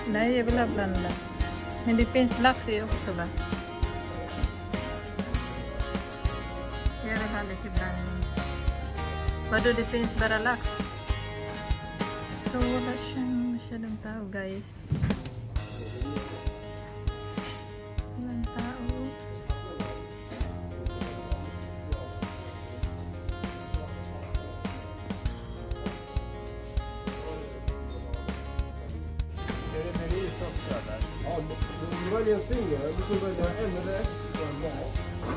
Nej, jag vill ha blandat. Men det finns lax i också, va? Jag vill ha lite blandning. Vadå, det finns bara lax? So, wala siyang masyadong tao, guys. Walang tao. Ja, du väljer en singel, du får välja en eller extra mat.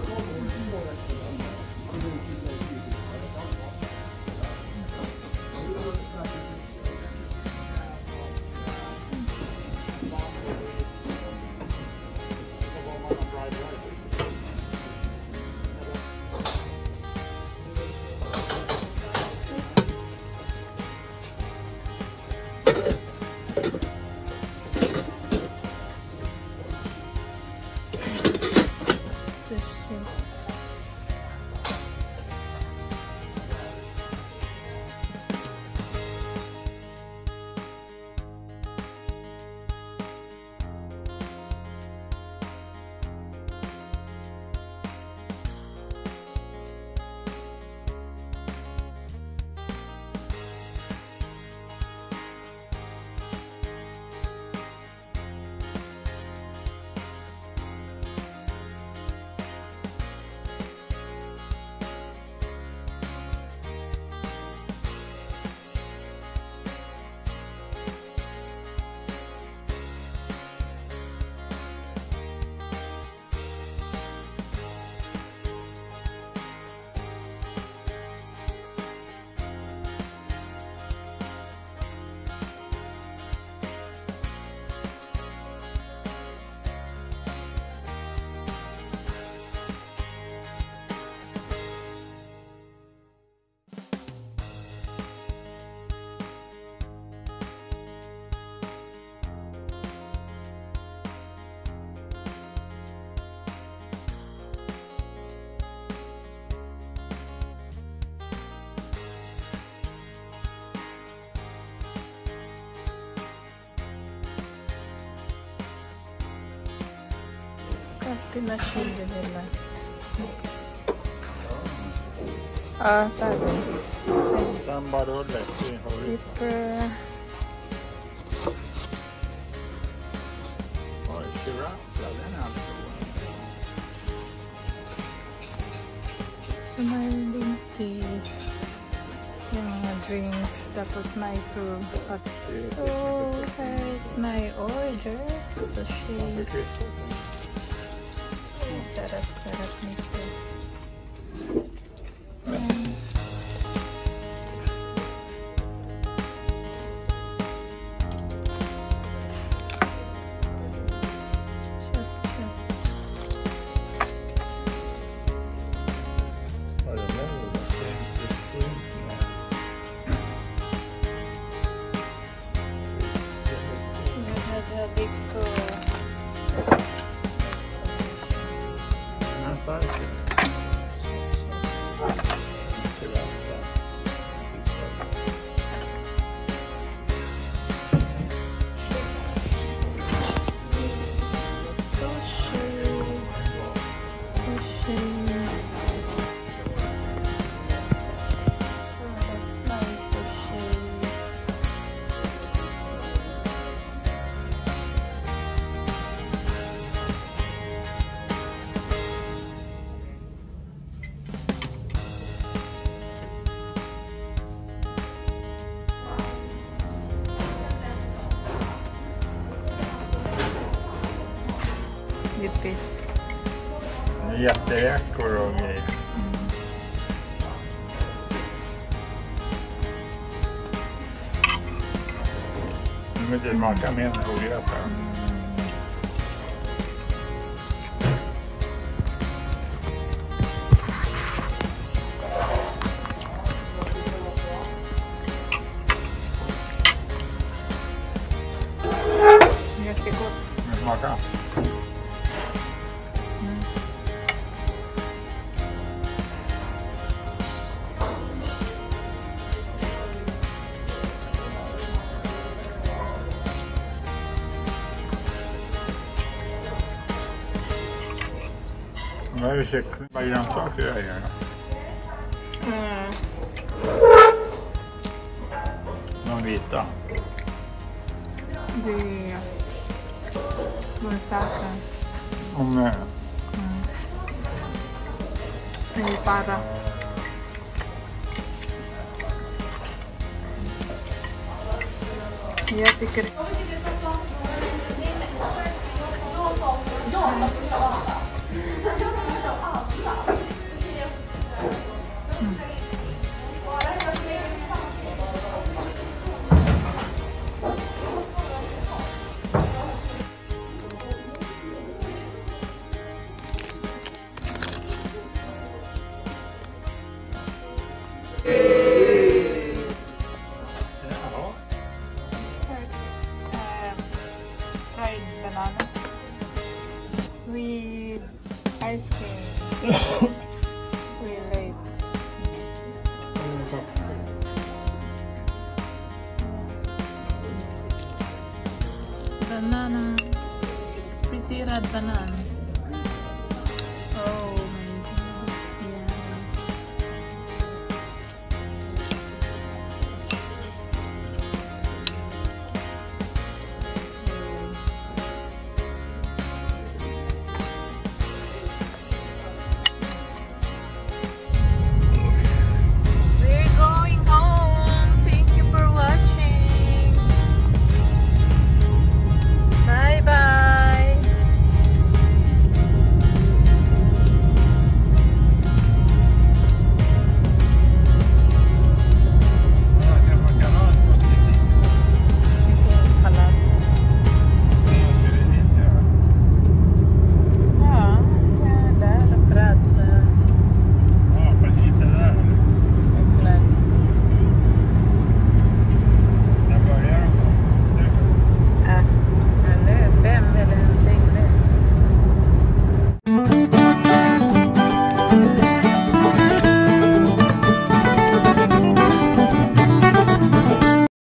Pinasili nila. Ah, tayo. Sambarulle. Pepper. Oj, sriracha, den är alltid god. So, mayroon din tea. Yung mga drinks. Tapos micro. So, here's my order. Sushi. Sarap-sarap nito. Fisk. Jätteräkor och grejer. Men det smakar mer än ogräs. Jättegott. Det smakar. är ju kyckling. Vad grönsaker jag gör. De vita. Det är mustaschen. Om Det är bara. Jag tycker fried banana with ice cream. We late. Banana, pretty red banana.